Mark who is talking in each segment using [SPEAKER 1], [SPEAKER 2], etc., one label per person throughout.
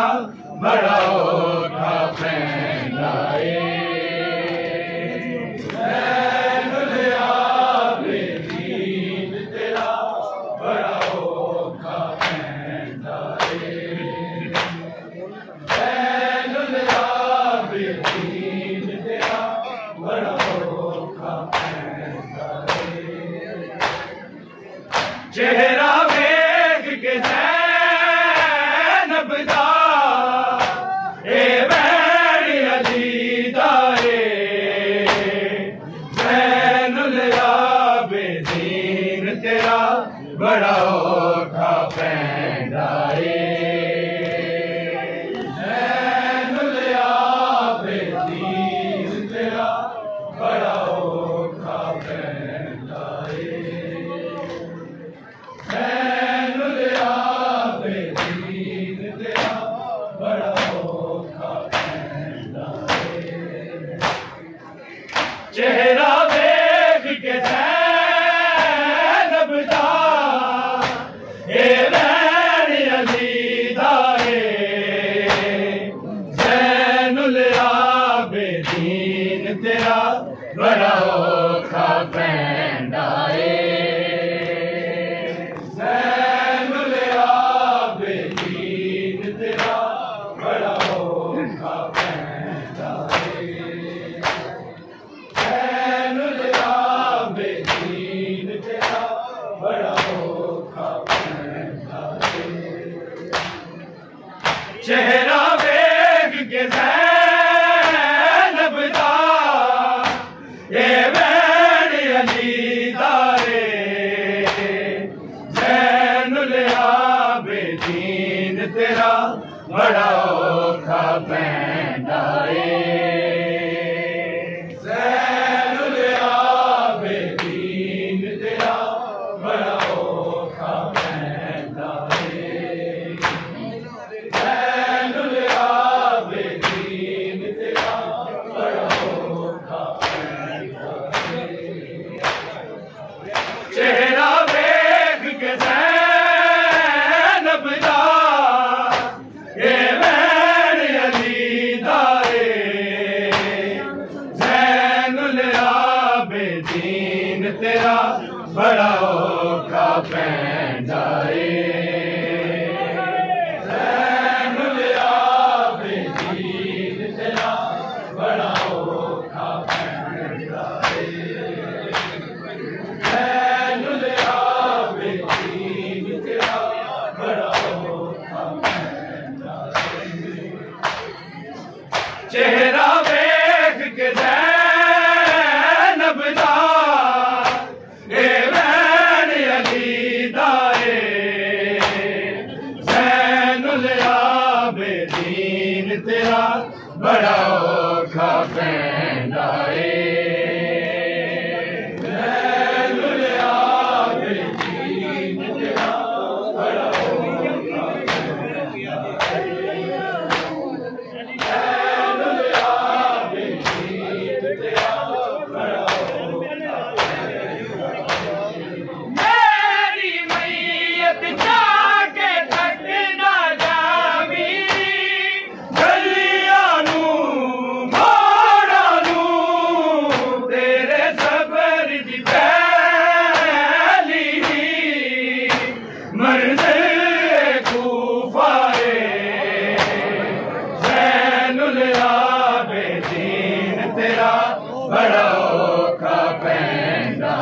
[SPEAKER 1] तेरा बड़ा औखा पैंदा ए ज़ैनुल आबिदीन तेरा बड़ा औखा पैंदा ए ज़ैनुल आबिदीन तेरा बड़ा औखा पैंदा ए चेहरा वेख के ज़ैनब दा ए बैन अली दा ज़ैनुल आबिदीन तेरा बड़ा औखा पैंदा ज़ैनुल आबिदीन तेरा बड़ा औखा पैंदा ज़ैनुल आबिदीन तेरा बड़ा औखा पैंदा चेहरा देख के ज़ैनब दा ए बैन अली दा ज़ैनुल आबिदीन तेरा बड़ा औखा पैंदा ज़ैनुल आबिदीन तेरा बड़ा औखा पैंदा ज़ैनुल आबिदीन तेरा बड़ा औखा पैंदा चेहरा देख के ज़ैनब दा ए बैन अली दा ज़ैनुल आबिदीन तेरा बड़ा औखा पैंदा ज़ैनुल आबिदीन तेरा बड़ा औखा पैंदा ज़ैनुल आबिदीन तेरा बड़ा औखा पैंदा चेहरा देख के ज़ैनब दा ए बैन अली दा ज़ैनुल आबिदीन तेरा बड़ा औखा पैंदा ज़ैनुल आबिदीन तेरा बड़ा औखा पैंदा ज़ैनुल आबिदीन तेरा बड़ा औखा पैंदा चेहरा देख के ज़ैनब दा ए बैन अली दा ज़ैनुल आबिदीन तेरा बड़ा औखा पैंदा ज़ैनुल आबिदीन तेरा बड़ा औखा पैंदा ज़ैनुल आबिदीन तेरा बड़ा औखा मेरी मैयत जाके थक ना जावी गलियां नू मोड़ां नू तेरे सबर दी पहली मंज़िल कूफा ज़ैनुल आबिदीन तेरा बड़ा औखा पैंदा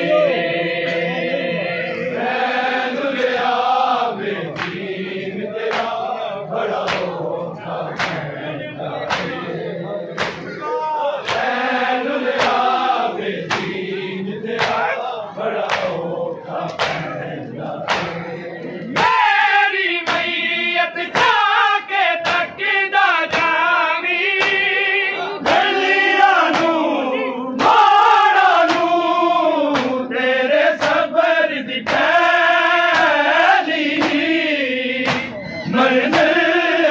[SPEAKER 1] ज़ैनुल आबिदीन तेरा बड़ा औखा पैंदा ज़ैनुल आबिदीन तेरा बड़ा औखा पैंदा मेरी मैयत जाके तक ना जावी गलियां नू मोड़ां नू तेरे सबर दी पहली मंज़िल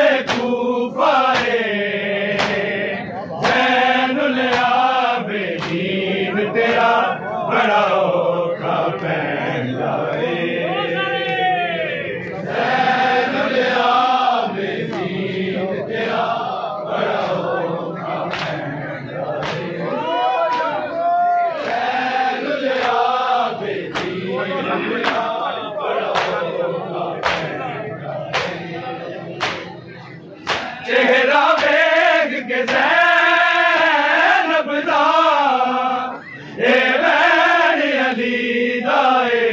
[SPEAKER 1] चेहरा वेख के ज़ैनब दा ए वैन अली दा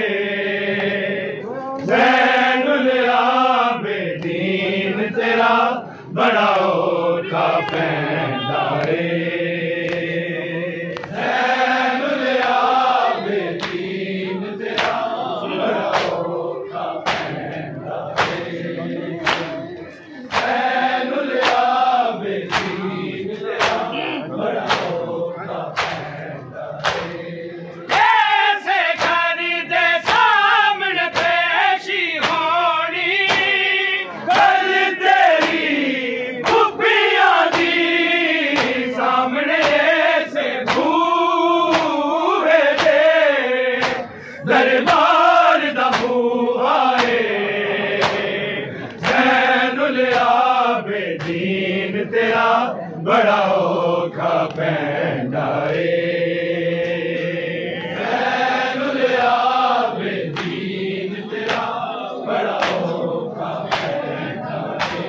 [SPEAKER 1] ज़ैनुल आबिदीन तेरा बड़ा औखा पैंदा ज़ैनुल आबिदीन तेरा बड़ा औखा पैंदा ज़ैनुल आबिदीन तेरा बड़ा औखा पैंदा ऐसे घर दे सामने पेशी होनी गल तेरी खुफिया दी सामने से बूहे दे दरबार दा बूहा ज़ैनुल आबिदीन तेरा बड़ा औखा पैंदा ज़ैनुल आबिदीन तेरा बड़ा औखा पैंदा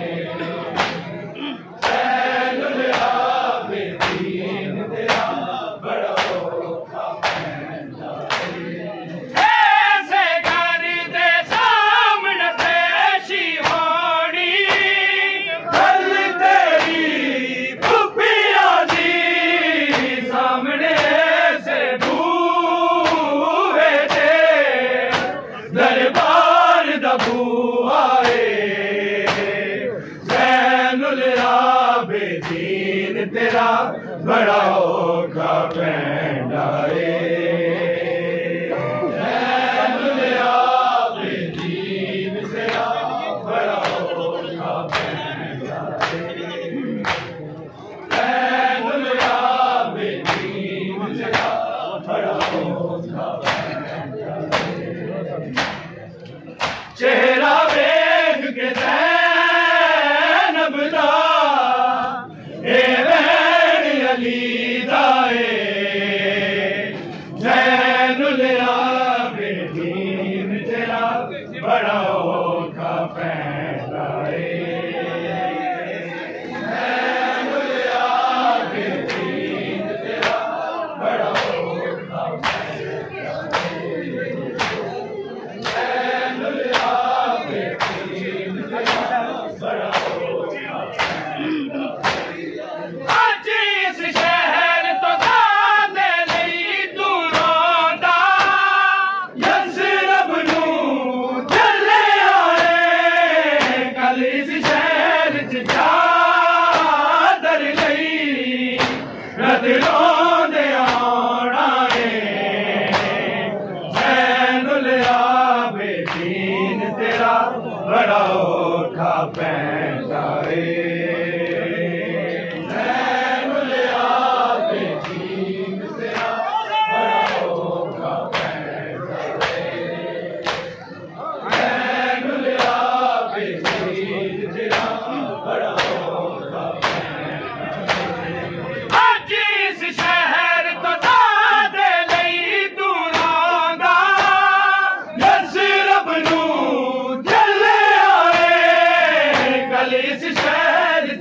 [SPEAKER 1] ज़ैनुल आबिदीन तेरा बड़ा औखा पैंदा ऐसे घर दे सामने पेशी होनी गल तेरी खुफिया दी सामने से बूहे दे दरबार दा बूहा ज़ैनुल आबिदीन तेरा बड़ा औखा पैंदा ज़ैनुल आबिदीन तेरा बड़ा औखा पैंदा ज़ैनुल आबिदीन तेरा बड़ा औखा पैंदा चेहरा वेख के ज़ैनब दा ए वैन अली दा ज़ैनुल आबिदीन तेरा बड़ा औखा पैंदा ज़ैनुल आबिदीन तेरा बड़ा औखा पैंदा ज़ैनुल आबिदीन तेरा बड़ा औखा पैंदा अज इस शहर तो दादे लई तू रोंदा यसरब नूं चले आए कल इस शहर च चादर लई रत रोंदे आना ज़ैनुल आबिदीन तेरा बड़ा औखा पैंदा ज़ैनुल आबिदीन तेरा बड़ा औखा पैंदा ज़ैनुल आबिदीन तेरा बड़ा औखा पैंदा अज इस शहर तो दादे लई तू रोंदा यसरब नूं चले आए कल इस शहर च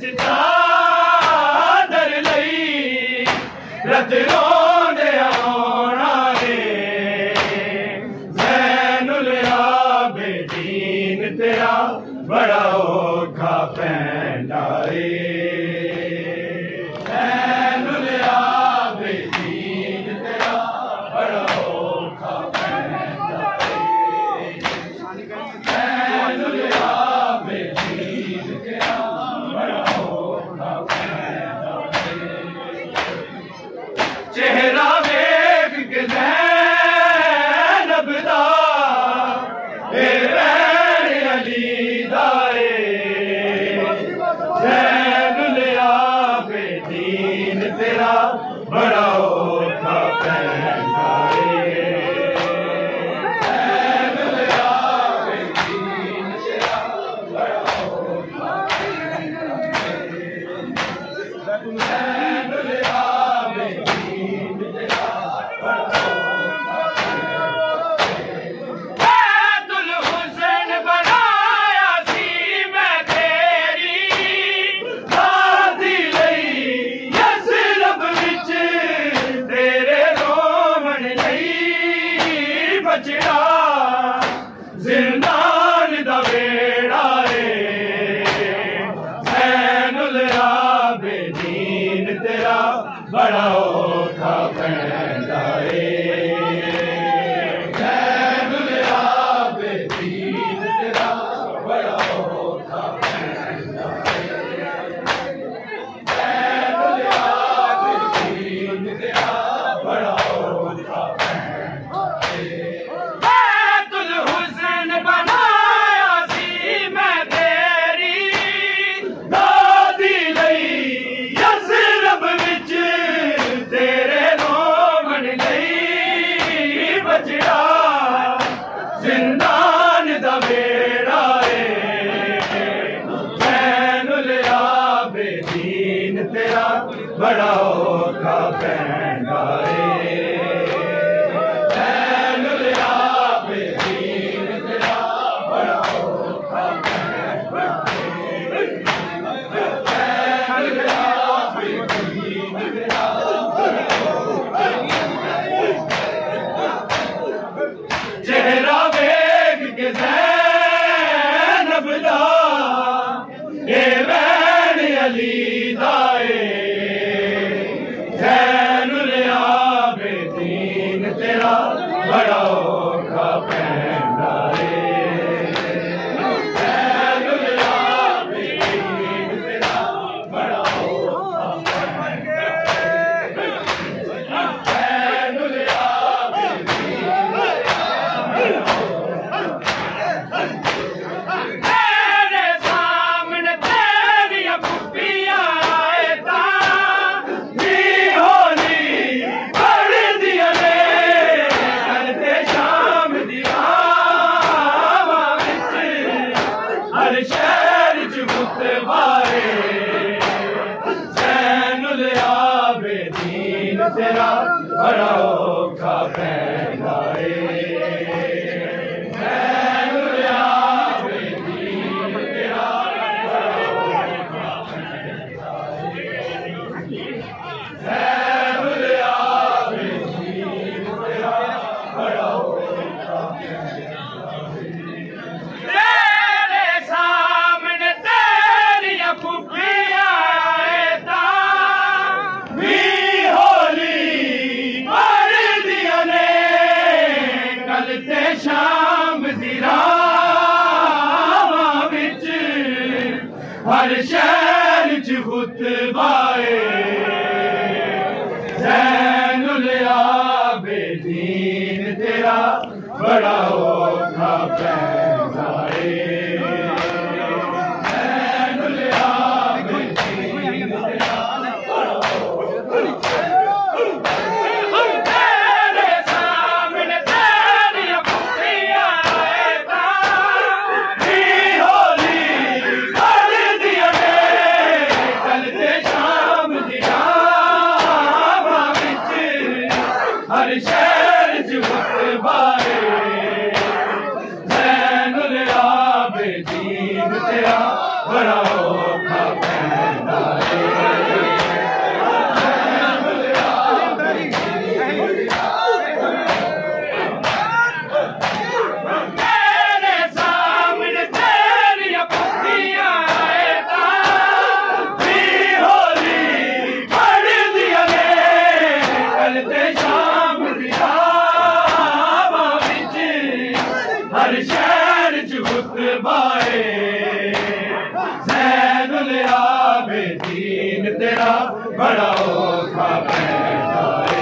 [SPEAKER 1] चादर लई रत रोंदे आना ज़ैनुल आबिदीन तेरा बड़ा औखा पैंदा ज़ैनुल आबिदीन तेरा बड़ा औखा पैंदा ज़ैनुल आबिदीन तेरा बड़ा औखा पैंदा चेहरा वेख के ज़ैनब दा ए वैन अली दा ज़ैनुल आबिदीन तेरा बड़ा औखा पैंदा ज़ैनुल आबिदीन तेरा बड़ा औखा पैंदा ज़ैनुल आबिदीन तेरा बड़ा औखा पैंदा दुल हुसैन बनाया सी मैं तेरी बड़ा औखा पैंदा ज़ैनुल आबिदीन तेरा बड़ा औखा पैंदा ज़ैनुल आबिदीन तेरा बड़ा औखा पैंदा बैतुल हुस्न बनाया सी मैं तेरी दादी लई यसरब विच तेरे रोमन लई बचड़ा जिंदान दा बेड़ा ज़ैनुल आबिदीन तेरा बड़ा औखा पैंदा ज़ैनुल आबिदीन तेरा बड़ा औखा पैंदा ज़ैनुल आबिदीन तेरा चेहरा वेख के ज़ैनब दा ए वैन अली दा ज़ैनुल आबिदीन तेरा बड़ा औखा पैंदा ज़ैनुल आबिदीन तेरा बड़ा औखा पैंदा ज़ैनुल आबिदीन तेरे सामने तेरियां फुफियां आए तां दी होली बड़ी दिया ने करते शाम दी हवा विच हर शहर च खुतबाए ज़ैनुल आबिदीन तेरा बड़ा औखा पैंदा ज़ैनुल आबिदीन तेरा बड़ा औखा पैंदा ज़ैनुल आबिदीन तेरा बड़ा औखा तेरे सामने तेरियां फुफियां आए तां भी होली बड़ी दिया ने कल ते शाम दी रावां विच हर शहर च खुतबाए ज़ैनुल आबिदीन तेरा बड़ा औखा पैंदा ज़ैनुल आबिदीन तेरा बड़ा तेरे सामने तेरियां फुफियां आए तां भी होली बड़ी दिया ने कल ते शाम दी रावां विच हर शहर च खुतबाए ज़ैनुल आबिदीन तेरा बड़ा औखा पैंदा ज़ैनुल आबिदीन तेरे सामने तेरियां फुफियां आए तां भी होली बड़ी दिया ने कल ते शाम दी हवा विच हर शहर च खुतबाए ज़ैनुल आबिदीन तेरा बड़ा औखा पैंदा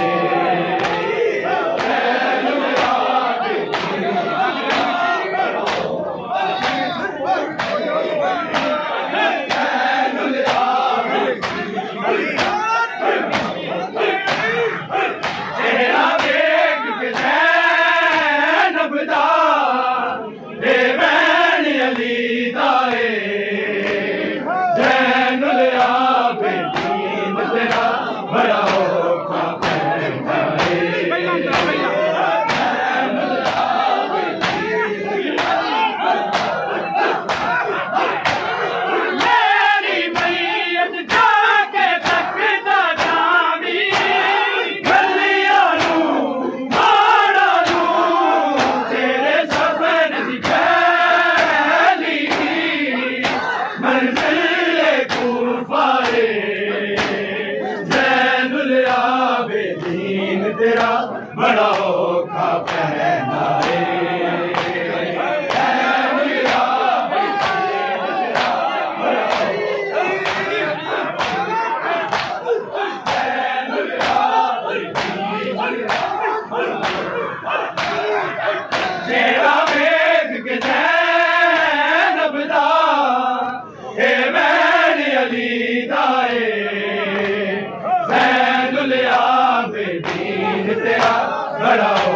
[SPEAKER 1] ज़ैनुल आबिदीन ज़ैनुल आबिदीन चेहरा देख के ज़ैनब दा ए वैन अली दा ज़ैनुल आबिदीन तेरा बड़ा अली दाए ज़ैनुल आबिदीन तेरा बड़ा